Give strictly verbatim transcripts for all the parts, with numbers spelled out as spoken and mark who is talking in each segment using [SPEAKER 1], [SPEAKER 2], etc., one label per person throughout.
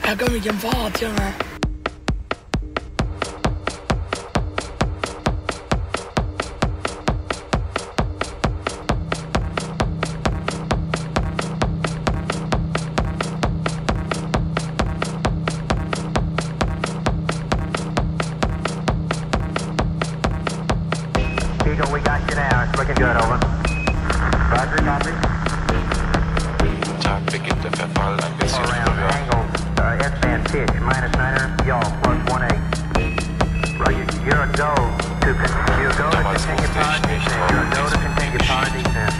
[SPEAKER 1] Er komm mit dem Fahrrad, Junge.
[SPEAKER 2] Eagle, we got you now. It's looking good, over. Roger, copy.
[SPEAKER 3] Tag beginnt der Verfall ein bisschen
[SPEAKER 2] Around
[SPEAKER 3] früher.
[SPEAKER 2] angle, uh, S-band pitch, minus niner, y'all, plus one eight. Roger, you're a go to, con you're a go to
[SPEAKER 3] Damals
[SPEAKER 2] continue
[SPEAKER 3] wusste
[SPEAKER 2] power
[SPEAKER 3] ich nicht,
[SPEAKER 2] descent.
[SPEAKER 3] warum
[SPEAKER 2] You're a go to
[SPEAKER 3] dies
[SPEAKER 2] continue power
[SPEAKER 3] geschieht.
[SPEAKER 2] descent.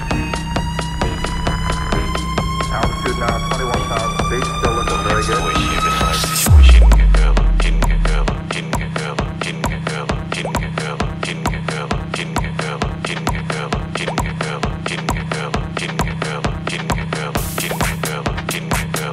[SPEAKER 2] Altitude now twenty-one thousand feet, still looking very
[SPEAKER 3] Jetzt,
[SPEAKER 2] good.
[SPEAKER 3] wo ich hier bin, weiß ich, wo ich hingehöre, hingehöre, hingehöre, hingehöre, hingehöre, hingehöre, hingehöre, hingehöre, hingehöre, hingehöre, hingehöre, hingehöre, hingehöre, hingehöre.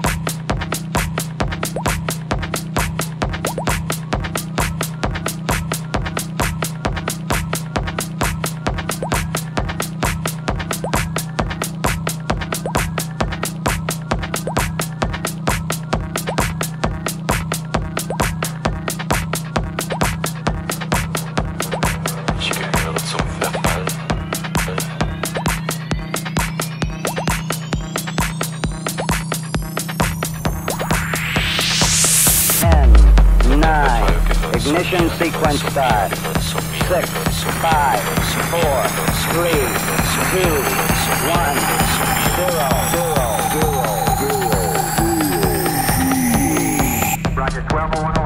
[SPEAKER 3] Ich gehöre zum Verfall.
[SPEAKER 4] ten, nine, ignition sequence start. six, five, four, three, two, one, zero, zero, zero, zero.
[SPEAKER 2] Roger, twelve oh one